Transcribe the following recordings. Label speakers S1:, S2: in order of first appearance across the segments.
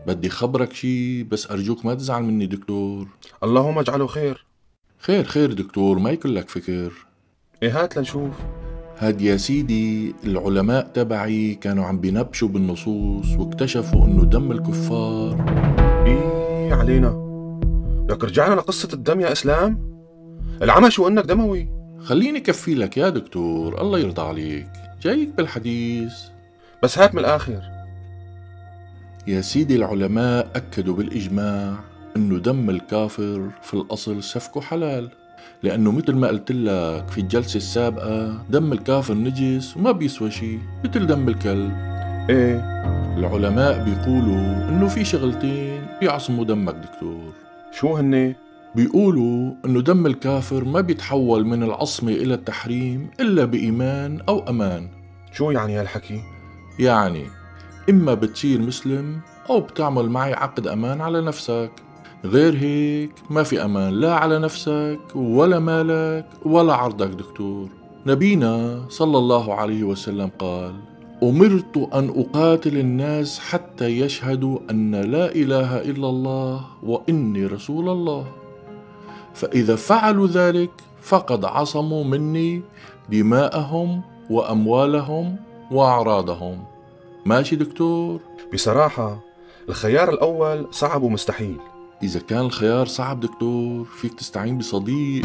S1: بدي خبرك شي بس أرجوك ما تزعل مني دكتور.
S2: اللهم اجعله خير.
S1: خير خير دكتور، ما يكون لك فكر.
S2: ايه هات لنشوف.
S1: هاد يا سيدي العلماء تبعي كانوا عم بينبشوا بالنصوص واكتشفوا انه دم الكفار.
S2: ايه علينا. لك رجعنا لقصة الدم يا اسلام. العمى شو انك دموي.
S1: خليني كفي لك يا دكتور، الله يرضى عليك، جايك بالحديث.
S2: بس هات من الاخر.
S1: يا سيدي العلماء أكدوا بالإجماع انه دم الكافر في الأصل سفكه حلال، لأنه مثل ما قلت لك في الجلسة السابقة دم الكافر نجس وما بيسوى شي مثل دم الكلب.
S2: ايه.
S1: العلماء بيقولوا انه في شغلتين بيعصموا دمك دكتور.
S2: شو هني؟
S1: بيقولوا انه دم الكافر ما بيتحول من العصمة الى التحريم الا بإيمان او امان.
S2: شو يعني هالحكي؟
S1: يعني اما بتصير مسلم او بتعمل معي عقد امان على نفسك، غير هيك ما في امان لا على نفسك ولا مالك ولا عرضك دكتور. نبينا صلى الله عليه وسلم قال: أمرت أن أقاتل الناس حتى يشهدوا أن لا إله إلا الله وإني رسول الله، فإذا فعلوا ذلك فقد عصموا مني دماءهم وأموالهم وأعراضهم. ماشي دكتور؟
S2: بصراحة الخيار الاول صعب ومستحيل.
S1: إذا كان الخيار صعب دكتور فيك تستعين بصديق.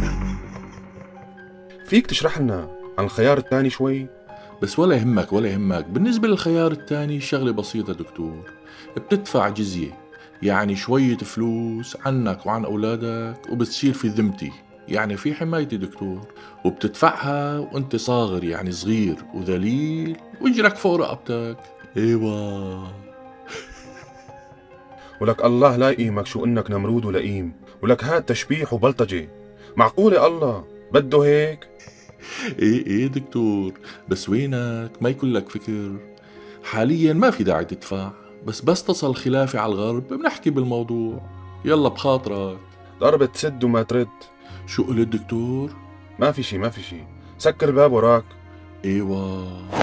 S2: فيك تشرح لنا عن الخيار الثاني شوي؟
S1: بس ولا يهمك ولا يهمك، بالنسبة للخيار الثاني شغلة بسيطة دكتور. بتدفع جزية، يعني شوية فلوس عنك وعن أولادك وبتصير في ذمتي، يعني في حمايتي دكتور. وبتدفعها وانت صاغر يعني صغير وذليل واجرك فوق رقبتك. ايوه.
S2: ولك الله لا يقيمك شو انك نمرود ولئيم. ولك هات تشبيح وبلطجة. معقولة الله بده هيك؟
S1: ايه ايه دكتور، بس وينك ما يكون لك فكر. حاليا ما في داعي تدفع، بس تصل خلافي على الغرب بنحكي بالموضوع. يلا بخاطرك.
S2: ضربة تسد وما ترد.
S1: شو قلت دكتور؟
S2: ما في شي ما في شي. سكر الباب وراك.
S1: ايوه.